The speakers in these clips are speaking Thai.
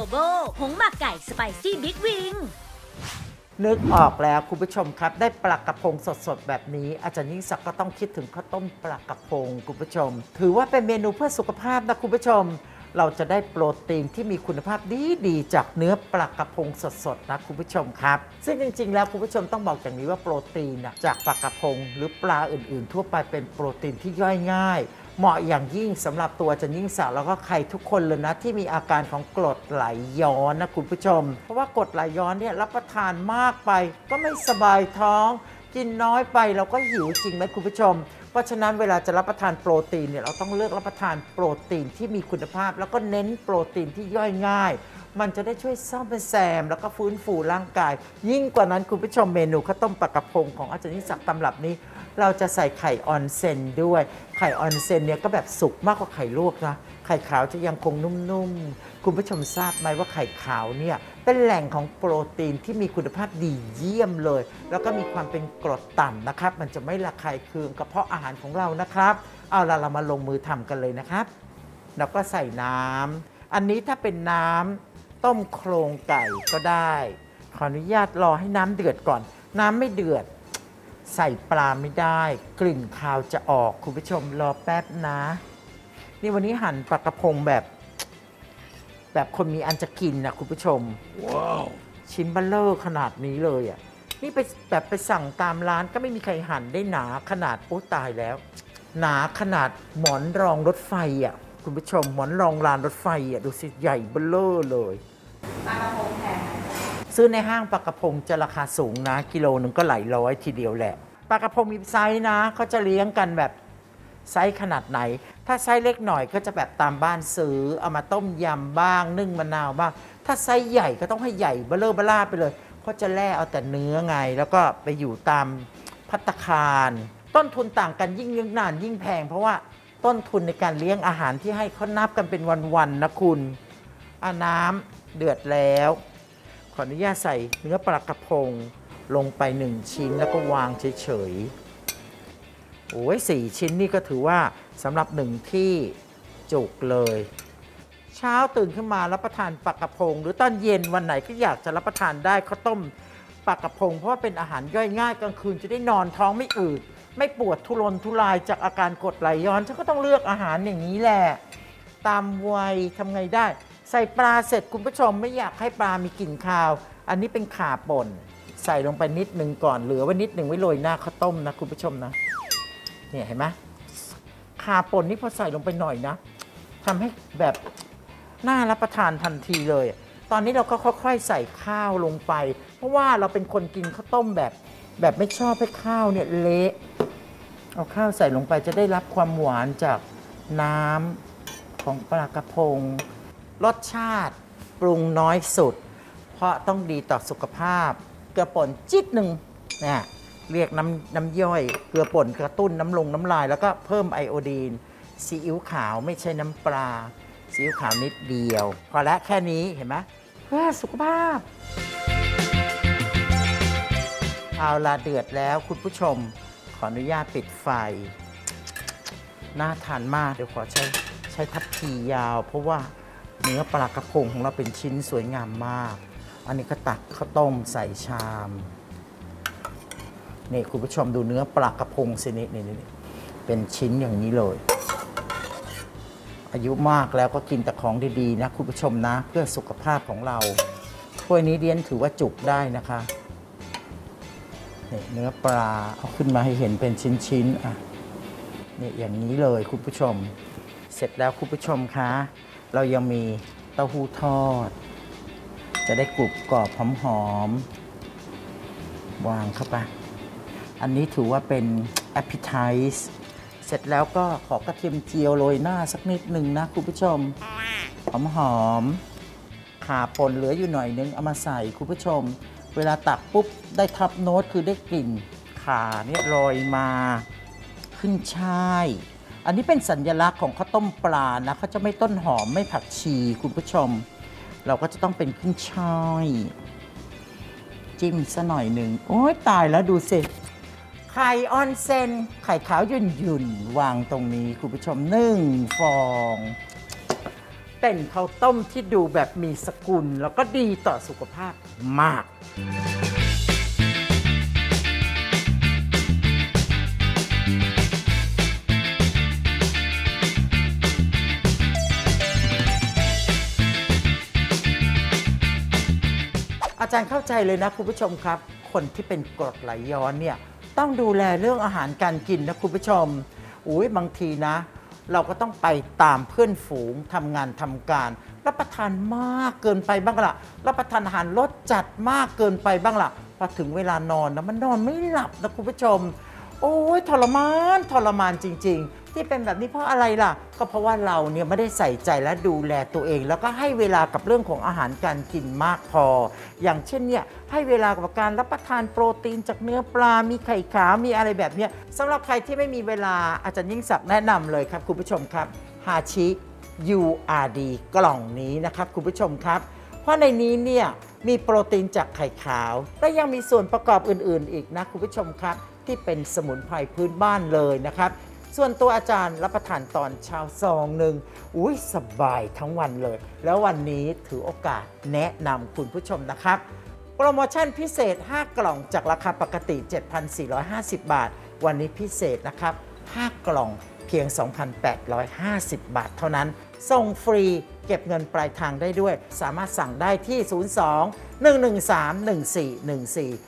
โบผงหมักไก่สไปซี่บิ๊กวิงนึกออกแล้วคุณผู้ชมครับได้ปลากระพงสดๆแบบนี้อาจารย์ยิ่งศักดิ์ก็ต้องคิดถึงข้าวต้มปลากระพงคุณผู้ชมถือว่าเป็นเมนูเพื่อสุขภาพนะคุณผู้ชมเราจะได้โปรตีนที่มีคุณภาพดีๆจากเนื้อปลากระพงสดๆนะคุณผู้ชมครับซึ่งจริงๆแล้วคุณผู้ชมต้องบอกอย่างนี้ว่าโปรตีนจากปลากระพงหรือปลาอื่นๆทั่วไปเป็นโปรตีนที่ย่อยง่ายเหมาะอย่างยิ่งสำหรับตัวอาจารย์ยิ่งศักดิ์แล้วก็ใครทุกคนเลยนะที่มีอาการของกรดไหลย้อนนะคุณผู้ชมเพราะว่ากรดไหลย้อนเนี่ยรับประทานมากไปก็ไม่สบายท้องกินน้อยไปเราก็หิวจริงไหมคุณผู้ชมเพราะฉะนั้นเวลาจะรับประทานโปรตีนเนี่ยเราต้องเลือกรับประทานโปรตีนที่มีคุณภาพแล้วก็เน้นโปรตีนที่ย่อยง่ายมันจะได้ช่วยซ่อมแซมแล้วก็ฟื้นฟูร่างกายยิ่งกว่านั้นคุณผู้ชมเมนูข้าวต้มปลากระพงของอาจารย์ยิ่งศักดิ์ตำรับนี้เราจะใส่ไข่ออนเซนด้วยไข่ออนเซนเนี่ยก็แบบสุกมากกว่าไข่ลวกนะไข่ขาวจะยังคงนุ่มๆคุณผู้ชมทราบไหมว่าไข่ขาวเนี่ยเป็นแหล่งของโปรตีนที่มีคุณภาพดีเยี่ยมเลยแล้วก็มีความเป็นกรดต่ำนะครับมันจะไม่ระคายเคืองกระเพาะอาหารของเรานะครับเอาล่ะเรามาลงมือทำกันเลยนะครับแล้วก็ใส่น้ำอันนี้ถ้าเป็นน้ำต้มโครงไก่ก็ได้ขออนุญาตรอให้น้ำเดือดก่อนน้ำไม่เดือดใส่ปลาไม่ได้กลิ่นคาวจะออกคุณผู้ชมรอแป๊บนะนี่วันนี้หั่นปลากระพงแบบคนมีอันจะกินนะคุณผู้ชมว้าวชิ้นเบลเลอร์ขนาดนี้เลยอ่ะนี่ไปสั่งตามร้านก็ไม่มีใครหั่นได้หนาขนาดโอ้ตายแล้วหนาขนาดหมอนรองรถไฟอ่ะคุณผู้ชมหมอนรองรางรถไฟอ่ะดูสิใหญ่เบลเลอร์เลยปลากระพงแพงซื้อในห้างปลากระพงจะราคาสูงนะกิโลนึงก็หลายร้อยทีเดียวแหละปลากระพงมีไซส์นะเขาจะเลี้ยงกันแบบไซส์ขนาดไหนถ้าไซส์เล็กหน่อยก็จะแบบตามบ้านซื้อเอามาต้มยำบ้างนึ่งมะนาวบ้างถ้าไซส์ใหญ่ก็ต้องให้ใหญ่เบลเลอร์เบล่าไปเลยเพราะจะแล่เอาแต่เนื้อไงแล้วก็ไปอยู่ตามภัตตาคารต้นทุนต่างกันยิ่งเลี้ยงนานยิ่งแพงเพราะว่าต้นทุนในการเลี้ยงอาหารที่ให้เขานับกันเป็นวันๆนะคุณน้ำเดือดแล้วขออนุญาตใส่เนื้อปลากระพงลงไป1ชิ้นแล้วก็วางเฉยๆโอ้ย4ชิ้นนี่ก็ถือว่าสำหรับ1ที่จุกเลยเช้าตื่นขึ้นมารับประทานปลากระพงหรือตอนเย็นวันไหนก็อยากจะรับประทานได้ข้าวต้มปลากระพงเพราะว่าเป็นอาหารย่อยง่ายกลางคืนจะได้นอนท้องไม่อืดไม่ปวดทุรนทุรายจากอาการกรดไหลย้อนฉันก็ต้องเลือกอาหารอย่างนี้แหละตามวัยทำไงได้ใส่ปลาเสร็จคุณผู้ชมไม่อยากให้ปลามีกลิ่นคาวอันนี้เป็นข่าป่นใส่ลงไปนิดนึงก่อนเหลือไว้นิดนึงไว้โรยหน้าข้าวต้มนะคุณผู้ชมนะเนี่ยเห็นไหมข่าป่นนี่พอใส่ลงไปหน่อยนะทำให้แบบน่ารับประทานทันทีเลยตอนนี้เราก็ค่อยๆใส่ข้าวลงไปเพราะว่าเราเป็นคนกินข้าวต้มแบบไม่ชอบให้ข้าวเนี่ยเละเอาข้าวใส่ลงไปจะได้รับความหวานจากน้ำของปลากระพงรสชาติปรุงน้อยสุดเพราะต้องดีต่อสุขภาพเกลือป่นจิ๊ดหนึ่งเนี่ยเรียกน้ำย่อยเกลือป่นกระตุ้นน้ำลายแล้วก็เพิ่มไอโอดีนซีอิ๊วขาวไม่ใช่น้ำปลาซีอิ๊วขาวนิดเดียวพอแล้วแค่นี้เห็นไหมเพื่อสุขภาพเอาละเดือดแล้วคุณผู้ชมขออนุญาตปิดไฟน่าทานมากเดี๋ยวขอใช้ทัพพียาวเพราะว่าเนื้อปลากระพงของเราเป็นชิ้นสวยงามมากอันนี้ก็ตักข้าวต้มใส่ชามนี่คุณผู้ชมดูเนื้อปลากระพงสินี่เป็นชิ้นอย่างนี้เลยอายุมากแล้วก็กินแต่ของดีๆนะคุณผู้ชมนะเพื่อสุขภาพของเราถ้วยนี้เดียนถือว่าจุกได้นะคะนี่เนื้อปลาเอาขึ้นมาให้เห็นเป็นชิ้นๆอ่ะนี่อย่างนี้เลยคุณผู้ชมเสร็จแล้วคุณผู้ชมคะเรายังมีเต้าหู้ทอดจะได้กรุบกรอบหอมๆวางเข้าไปอันนี้ถือว่าเป็น appetize เสร็จแล้วก็ขอกระเทียมเจียวโรยหน้าสักนิดหนึ่งนะคุณผู้ชมหอมๆข่าป่นเหลืออยู่หน่อยนึงเอามาใส่คุณผู้ชมเวลาตักปุ๊บได้ท็อปโน้ตคือได้กลิ่นข่าเนี่ยโรยมาขึ้นช่ายอันนี้เป็นสัญลักษณ์ของข้าวต้มปลานะเขาจะไม่ต้นหอมไม่ผักชีคุณผู้ชมเราก็จะต้องเป็นขึ้นช่ายจิ้มซะหน่อยหนึ่งโอ้ยตายแล้วดูสิไข่ออนเซนไข่ขาวหยุ่นวางตรงนี้คุณผู้ชม1 ฟองเป็นข้าวต้มที่ดูแบบมีสกุลแล้วก็ดีต่อสุขภาพมากอาจารย์เข้าใจเลยนะคุณผู้ชมครับคนที่เป็นกรดไหลย้อนเนี่ยต้องดูแลเรื่องอาหารการกินนะคุณผู้ชมบางทีนะเราก็ต้องไปตามเพื่อนฝูงทำงานทำการรับประทานมากเกินไปบ้างละรับประทานอาหารรสจัดมากเกินไปบ้างละพอถึงเวลานอนนะมันนอนไม่หลับนะคุณผู้ชมทรมานจริงๆที่เป็นแบบนี้เพราะอะไรล่ะก็เพราะว่าเราเนี่ยไม่ได้ใส่ใจและดูแลตัวเองแล้วก็ให้เวลากับเรื่องของอาหารการกินมากพออย่างเช่นเนี่ยให้เวลากับการรับประทานโปรตีนจากเนื้อปลามีไข่ขาวมีอะไรแบบนี้สำหรับใครที่ไม่มีเวลาอาจารย์ยิ่งศักดิ์แนะนำเลยครับคุณผู้ชมครับฮาชิ URD กล่องนี้นะครับคุณผู้ชมครับเพราะในนี้เนี่ยมีโปรตีนจากไข่ขาวและยังมีส่วนประกอบอื่นๆอีกนะคุณผู้ชมครับที่เป็นสมุนไพรพื้นบ้านเลยนะครับส่วนตัวอาจารย์รับประทานตอนเช้าซองหนึ่งสบายทั้งวันเลยแล้ววันนี้ถือโอกาสแนะนำคุณผู้ชมนะครับโปรโมชั่นพิเศษ5กล่องจากราคาปกติ 7,450 บาทวันนี้พิเศษนะครับ5กล่องเพียง 2,850 บาทเท่านั้นส่งฟรีเก็บเงินปลายทางได้ด้วยสามารถสั่งได้ที่ 02-113-1414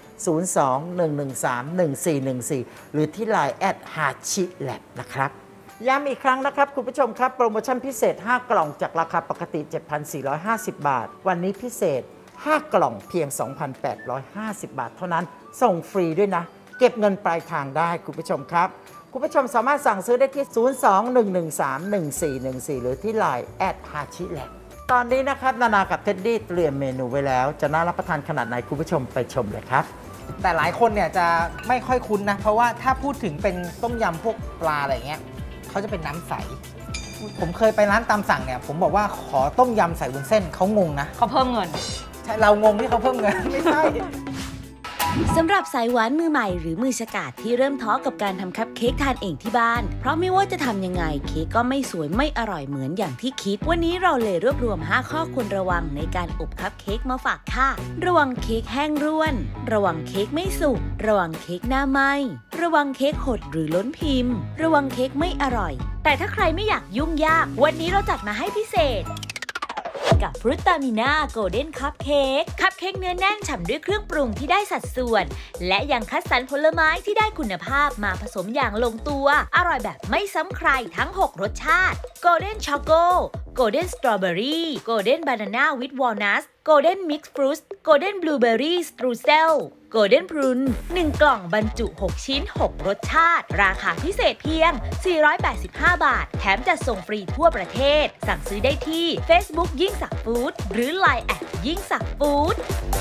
02-113-1414 หรือที่ LINE @hachiLab นะครับย้ำอีกครั้งนะครับคุณผู้ชมครับโปรโมชั่นพิเศษ5กล่องจากราคาปกติ 7,450 บาทวันนี้พิเศษ5กล่องเพียง 2,850 บาทเท่านั้นส่งฟรีด้วยนะเก็บเงินปลายทางได้คุณผู้ชมครับคุณผู้ชมสามารถสั่งซื้อได้ที่ 02-113-1414 หรือที่ LINE @hachiLab ตอนนี้นะครับนานากับเท็ดดี้เตรียมเมนูไว้แล้วจะน่ารับประทานขนาดไหนคุณผู้ชมไปชมเลยครับแต่หลายคนเนี่ยจะไม่ค่อยคุ้นนะเพราะว่าถ้าพูดถึงเป็นต้มยำพวกปลาอะไรเงี้ยเขาจะเป็นน้ำใสผมเคยไปร้านตามสั่งเนี่ยผมบอกว่าขอต้มยำใส่วุ้นเส้นเขางงนะเขาเพิ่มเงินใช่เรางงที่เขาเพิ่มเงินไม่ใช่สำหรับสายหวานมือใหม่หรือมือฉกาจที่เริ่มท้อกับการทำคัพเค้กทานเองที่บ้านเพราะไม่ว่าจะทำยังไงเค้กก็ไม่สวยไม่อร่อยเหมือนอย่างที่คิดวันนี้เราเลยรวบรวม5ข้อควรระวังในการอบคัพเค้กมาฝากค่ะระวังเค้กแห้งร่วนระวังเค้กไม่สุกระวังเค้กหน้าไหม้ระวังเค้กหดหรือล้นพิมพ์ระวังเค้กไม่อร่อยแต่ถ้าใครไม่อยากยุ่งยากวันนี้เราจัดมาให้พิเศษกับฟรุตตามิน่าโกลเด้นคัพเค้กเนื้อแน่นฉ่ำด้วยเครื่องปรุงที่ได้สัดส่วนและยังคัดสรรผลไม้ที่ได้คุณภาพมาผสมอย่างลงตัวอร่อยแบบไม่ซ้ำใครทั้ง6รสชาติโกลเด้นช็อกโกโกลเด้นสตรอเบอรี่โกลเด้นบานาน่าวิดวอลนัทโกลเด้นมิกซ์ฟรุตโกลเด้นบลูเบอร์รี่สตรูเซลโกลเด้นพรุน1กล่องบรรจุ6ชิ้น6รสชาติราคาพิเศษเพียง485 บาทแถมจัดส่งฟรีทั่วประเทศสั่งซื้อได้ที่ Facebook ยิ่งศักดิ์ฟู้ดหรือ LINEยิ่งศักดิ์ฟู้ด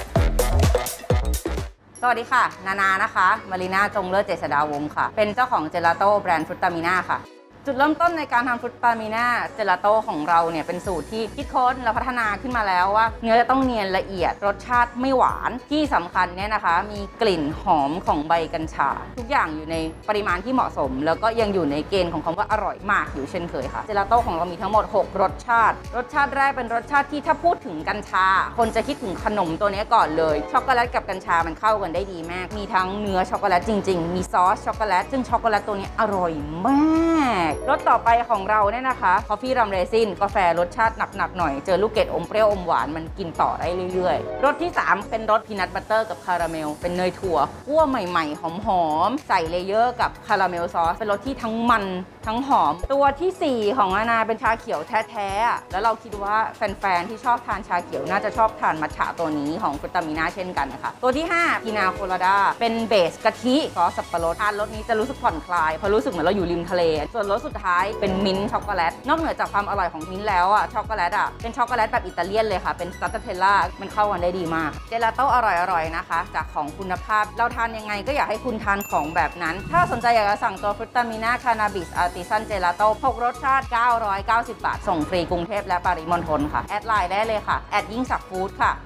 สวัสดีค่ะนานะคะมารีนาจงเลิศเจษฎาวงศ์ค่ะเป็นเจ้าของเจลาโต้แบรนด์ฟรุตตามิน่าค่ะจุดเริ่มต้นในการทำฟรุตตามิน่าเจลาโต้ของเราเนี่ยเป็นสูตรที่คิดค้นและพัฒนาขึ้นมาแล้วว่าเนื้อจะต้องเนียนละเอียดรสชาติไม่หวานที่สำคัญเนี่ยนะคะมีกลิ่นหอมของใบกัญชาทุกอย่างอยู่ในปริมาณที่เหมาะสมแล้วก็ยังอยู่ในเกณฑ์ของคำว่าอร่อยมากอยู่เช่นเคยค่ะเจลาโต้ของเรามีทั้งหมด6รสชาติแรกเป็นรสชาติที่ถ้าพูดถึงกัญชาคนจะคิดถึงขนมตัวนี้ก่อนเลยช็อกโกแลตกับกัญชามันเข้ากันได้ดีมากมีทั้งเนื้อช็อกโกแลตจริงๆมีซอสช็อกโกแลตซึ่งช็อกโกแลตตัวนี้อร่อยมากรสต่อไปของเราเนี่ยนะคะคอฟฟี่รัมเรซินกาแฟรสชาติหนักๆหน่อยเจอลูกเกดอมเปรี้ยวอมหวานมันกินต่อได้เรื่อยๆรสที่3เป็นรสพีนัทบัตเตอร์กับคาราเมลเป็นเนยถั่วคั่วใหม่ๆหอมๆใส่เลเยอร์กับคาราเมลซอสเป็นรสที่ทั้งมันทั้งหอมตัวที่4ของนาเป็นชาเขียวแท้ๆแล้วเราคิดว่าแฟนๆที่ชอบทานชาเขียวน่าจะชอบทานมัทฉะตัวนี้ของฟรุตตามิน่าเช่นกันนะคะตัวที่5พีนาโคลาดาเป็นเบสกะทิซอสสับปะรดทานรสนี้จะรู้สึกผ่อนคลายเพราะรู้สึกเหมือนเราอยู่ริมทะเลส่วนรสสุดท้ายเป็นมิ้นท์ช็อกโกแลตนอกเหนือจากความอร่อยของมิ้นท์แล้วช็อกโกแลตเป็นช็อกโกแลตแบบอิตาเลียนเลยค่ะเป็นสตาร์เทลล่ามันเข้ากันได้ดีมากเจลาโต้อร่อยๆนะคะจากของคุณภาพเราทานยังไงก็อยากให้คุณทานของแบบนั้นถ้าสนใจอยากจะสั่งตัวฟรุตตามิน่าคานาบิสอาร์ติซันเจลาโต้6รสชาติ990 บาทส่งฟรีกรุงเทพและปริมณฑลค่ะแอดไลน์ได้เลยค่ะแอดยิ่งศักดิ์ฟู้ดค่ะ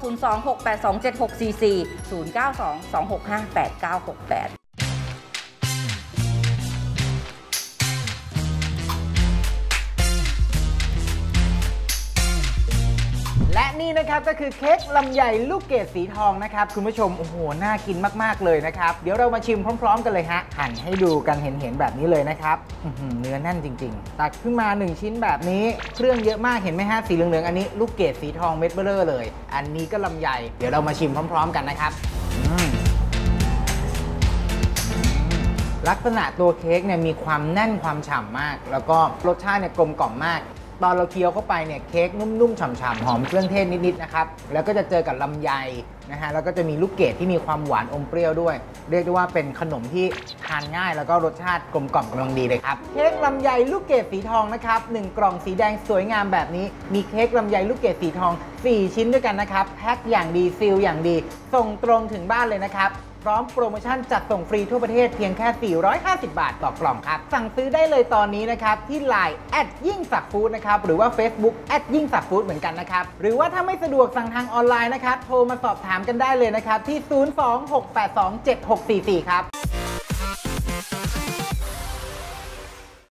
026827644 092-265-8968 นี่นะครับก็คือเค้กลำไยลูกเกดสีทองนะครับคุณผู้ชมโอ้โหน่ากินมากๆเลยนะครับเดี๋ยวเรามาชิมพร้อมๆกันเลยฮะหั่นให้ดูกันเห็นแบบนี้เลยนะครับเนื้อแน่นจริงๆตักขึ้นมา1ชิ้นแบบนี้เครื่องเยอะมากเห็นไหมฮะสีเหลืองๆอันนี้ลูกเกดสีทองเม็ดเบ้อเร่อเลยอันนี้ก็ลำไยเดี๋ยวเรามาชิมพร้อมๆกันนะครับลักษณะตัวเค้กเนี่ยมีความแน่นความฉ่ำมากแล้วก็รสชาติเนี่ยกลมกล่อมมากตอนเราเคี้ยวเข้าไปเนี่ยเค้กนุ่มๆฉ่ำๆหอมเครื่องเทศนิดๆนะครับแล้วก็จะเจอกับลำไยนะฮะแล้วก็จะมีลูกเกดที่มีความหวานอมเปรี้ยวด้วยเรียกได้ว่าเป็นขนมที่ทานง่ายแล้วก็รสชาติกลมกล่อมกำลังดีเลยครับเค้กลำไยลูกเกดสีทองนะครับ1กล่องสีแดงสวยงามแบบนี้มีเค้กลำไยลูกเกดสีทอง4ชิ้นด้วยกันนะครับแพ็คอย่างดีซีลอย่างดีส่งตรงถึงบ้านเลยนะครับพร้อมโปรโมชั่นจัดส่งฟรีทั่วประเทศเพียงแค่450 บาทต่อกล่องครับสั่งซื้อได้เลยตอนนี้นะครับที่ LINE ยิ่งศักดิ์ฟู้ดนะครับหรือว่า Facebook ยิ่งศักดิ์ฟู้ดเหมือนกันนะครับหรือว่าถ้าไม่สะดวกสั่งทางออนไลน์นะครับโทรมาสอบถามกันได้เลยนะครับที่ 026827644 ครับ